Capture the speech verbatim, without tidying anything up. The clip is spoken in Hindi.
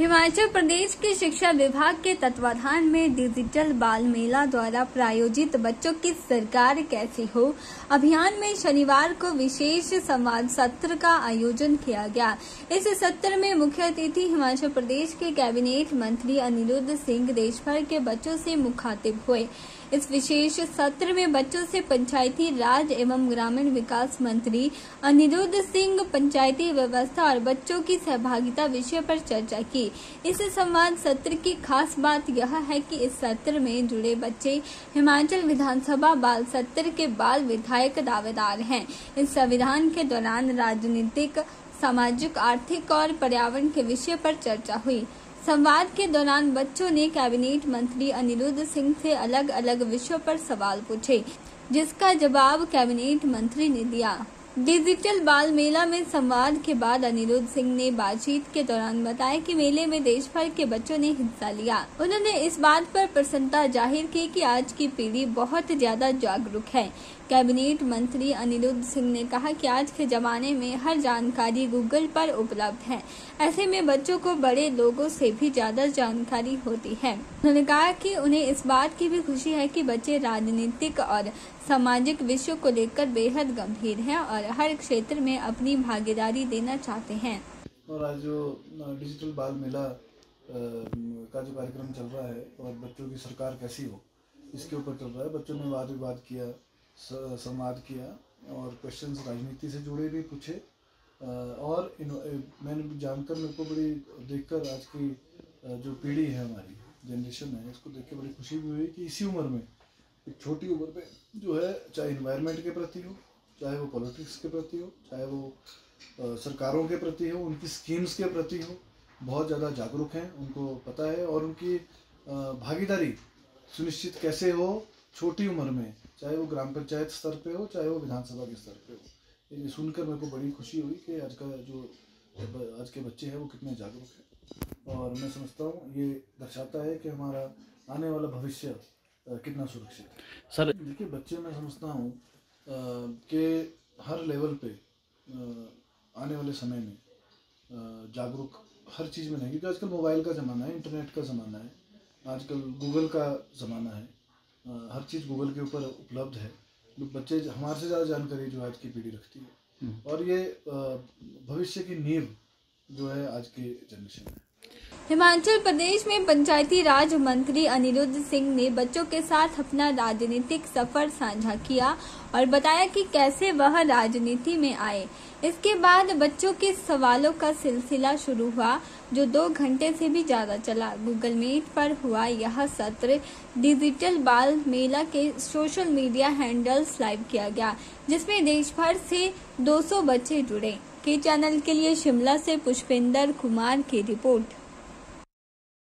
हिमाचल प्रदेश के शिक्षा विभाग के तत्वाधान में डिजिटल बाल मेला द्वारा प्रायोजित बच्चों की सरकार कैसी हो अभियान में शनिवार को विशेष संवाद सत्र का आयोजन किया गया। इस सत्र में मुख्य अतिथि हिमाचल प्रदेश के कैबिनेट मंत्री अनिरुद्ध सिंह देश भर के बच्चों से मुखातिब हुए। इस विशेष सत्र में बच्चों से पंचायती राज एवं ग्रामीण विकास मंत्री अनिरुद्ध सिंह पंचायती व्यवस्था और बच्चों की सहभागिता विषय पर चर्चा की। इस संवाद सत्र की खास बात यह है कि इस सत्र में जुड़े बच्चे हिमाचल विधानसभा बाल सत्र के बाल विधायक दावेदार हैं। इस संविधान के दौरान राजनीतिक, सामाजिक, आर्थिक और पर्यावरण के विषय पर चर्चा हुई। संवाद के दौरान बच्चों ने कैबिनेट मंत्री अनिरुद्ध सिंह से अलग अलग विषयों पर सवाल पूछे, जिसका जवाब कैबिनेट मंत्री ने दिया। डिजिटल बाल मेला में संवाद के बाद अनिरुद्ध सिंह ने बातचीत के दौरान बताया कि मेले में देश भर के बच्चों ने हिस्सा लिया। उन्होंने इस बात पर प्रसन्नता जाहिर की कि आज की पीढ़ी बहुत ज्यादा जागरूक है। कैबिनेट मंत्री अनिरुद्ध सिंह ने कहा कि आज के जमाने में हर जानकारी गूगल पर उपलब्ध है। ऐसे में बच्चों को बड़े लोगों से भी ज्यादा जानकारी होती है। उन्होंने कहा कि उन्हें इस बात की भी खुशी है कि बच्चे राजनीतिक और सामाजिक विषयों को लेकर बेहद गंभीर हैं और हर क्षेत्र में अपनी भागीदारी देना चाहते हैं। और आज जो डिजिटल बाल मेला का जो कार्यक्रम चल रहा है और बच्चों की सरकार कैसी हो, इसके ऊपर चल रहा है। बच्चों ने वाद विवाद किया, संवाद किया और क्वेश्चंस राजनीति से जुड़े भी पूछे। और मैंने जानकर, मेरे को बड़ी देखकर आज की जो पीढ़ी है, हमारी जनरेशन है, इसको देख के बड़ी खुशी भी हुई कि इसी उम्र में, एक छोटी उम्र में जो है, चाहे इन्वायरमेंट के प्रति हो, चाहे वो पॉलिटिक्स के प्रति हो, चाहे वो आ, सरकारों के प्रति हो, उनकी स्कीम्स के प्रति हो, बहुत ज़्यादा जागरूक हैं, उनको पता है। और उनकी आ, भागीदारी सुनिश्चित कैसे हो छोटी उम्र में, चाहे वो ग्राम पंचायत स्तर पे हो, चाहे वो विधानसभा के स्तर पे हो। ये सुनकर मेरे को बड़ी खुशी हुई कि आज का जो आज के बच्चे हैं वो कितने जागरूक हैं। और मैं समझता हूँ ये दर्शाता है कि हमारा आने वाला भविष्य कितना सुरक्षित है। सर देखिए, बच्चे, मैं समझता हूँ कि हर लेवल पे आ, आने वाले समय में आ, जागरूक हर चीज़ में नहीं, क्योंकि आजकल मोबाइल का ज़माना है, इंटरनेट का ज़माना है, आजकल गूगल का ज़माना है, आ, हर चीज़ गूगल के ऊपर उपलब्ध है। बच्चे हमारे से ज़्यादा जानकारी जो आज की पीढ़ी रखती है, और ये भविष्य की नींव जो है आज की जनरेशन है। हिमाचल प्रदेश में पंचायती राज मंत्री अनिरुद्ध सिंह ने बच्चों के साथ अपना राजनीतिक सफर साझा किया और बताया कि कैसे वह राजनीति में आए। इसके बाद बच्चों के सवालों का सिलसिला शुरू हुआ, जो दो घंटे से भी ज्यादा चला। गूगल मीट पर हुआ यह सत्र डिजिटल बाल मेला के सोशल मीडिया हैंडल्स लाइव किया गया, जिसमें देश भर से दो सौ बच्चे जुड़े। के चैनल के लिए शिमला से पुष्पेंद्र कुमार की रिपोर्ट।